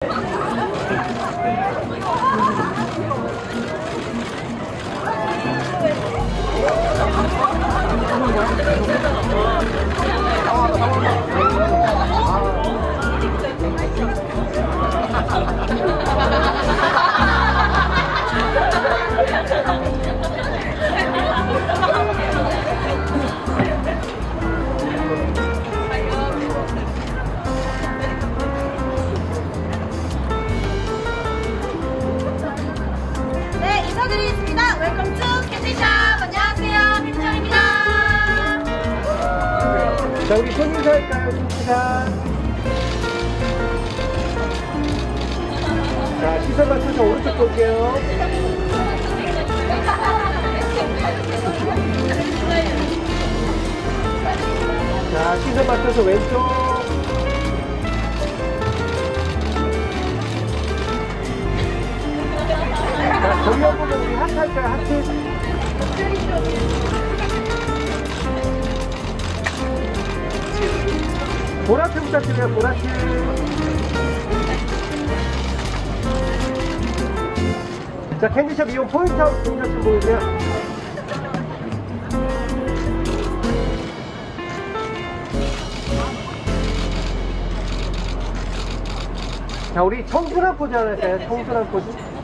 네, 인사드리겠습니다. 웰컴 투 캔디샵. 안녕하세요, 캔디샵입니다. 자, 우리 손 인사할까요, 손인사. 자, 시선 맞춰서 오른쪽 볼게요. 자, 시선 맞춰서 왼쪽. 자, 정면 보면 우리 하트 할까요, 하트? 보라트 부탁드려요, 보라트. 자, 캔디샵 이용 포인트아웃 동작 좀 보여주세요. 자, 우리 청순한 포즈 하나 할까요? 청순한 포즈.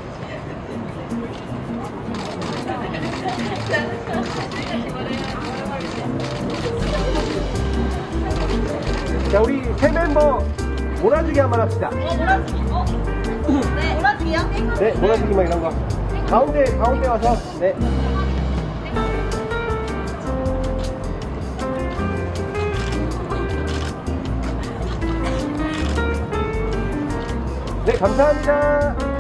자, 우리 새 멤버 몰아주기 한번 합시다. 몰아주기. 네, 몰아주기요? 네, 몰아주기 막 이런 거. 가운데 와서. 네. 네, 감사합니다.